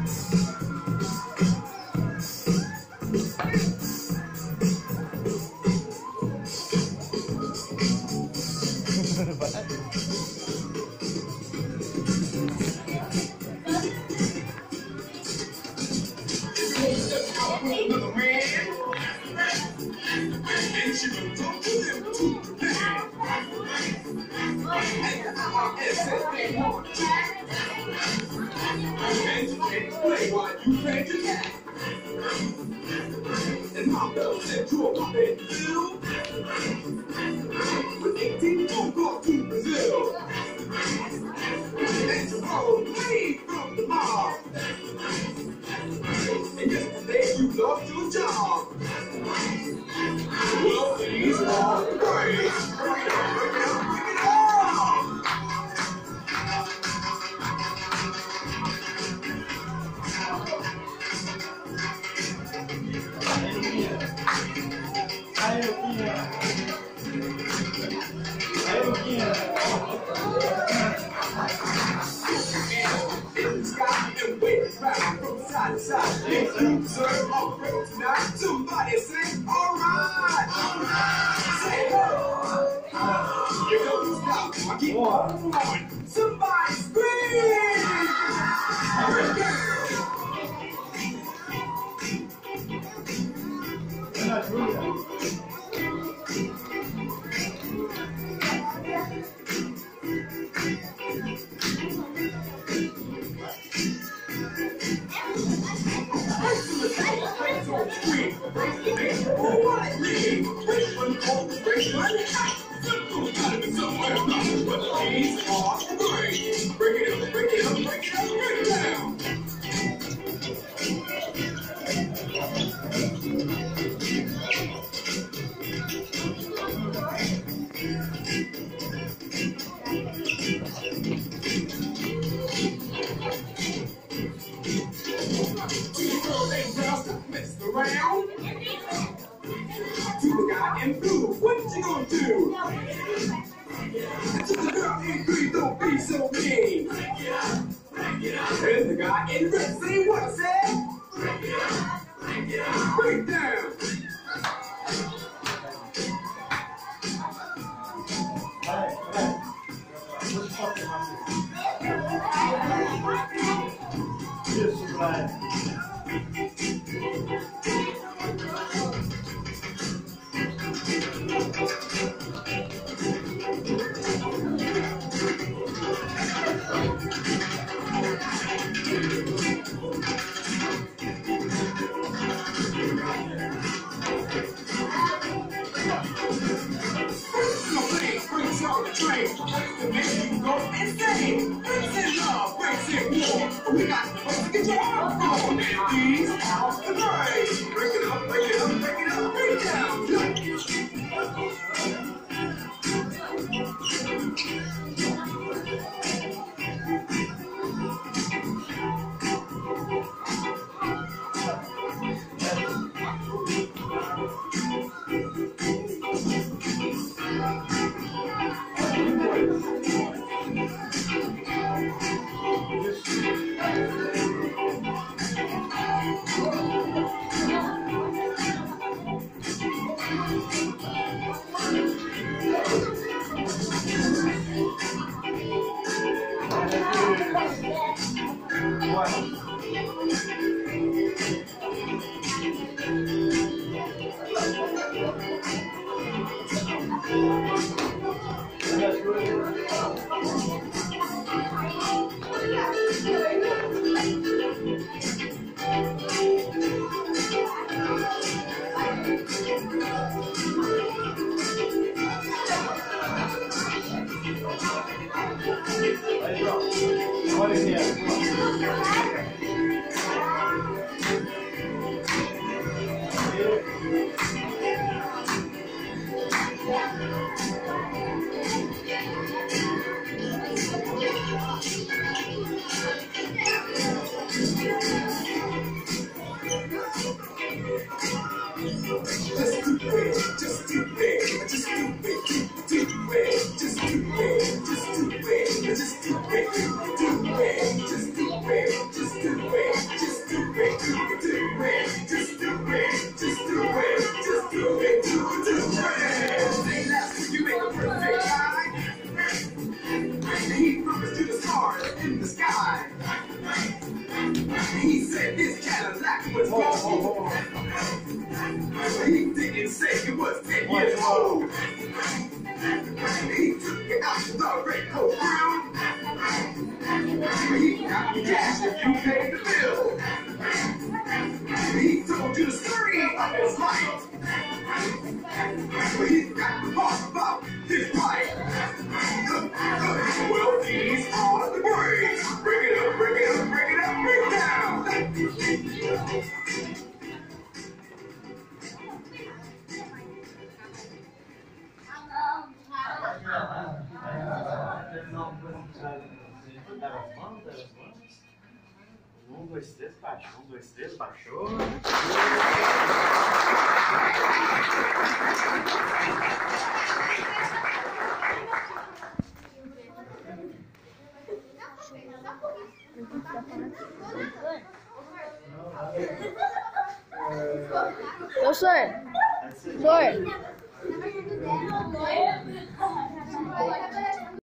And my bell said to a puppet Bill with 18 phone calls to Brazil. And tomorrow leave from the mob. And yesterday you lost your job. Well, these are the brains. Bring it on, bring it on, bring it on. From side to side, if you deserve a break tonight, somebody say, alright, say, oh, you don't stop, I keep on going, somebody scream, what you gonna do? To the girl in green, don't be so mean. And the guy in red, say what I said. Break down. We got to get your arms going, and these are the brains. Break it up, break it up, break it up, break it down. Just do it. He said this Cadillac was gold. He didn't say it was 10 years old. He took it out the red coat room. He got the cash if you paid the bill. He told you the story of his life. He got the talk about his life. Well, these are the breaks. Break it up, break it up, break it up, break it down. Um, dois, três, baixou. Um, dois, três, baixou. Ô, senhor. Senhor.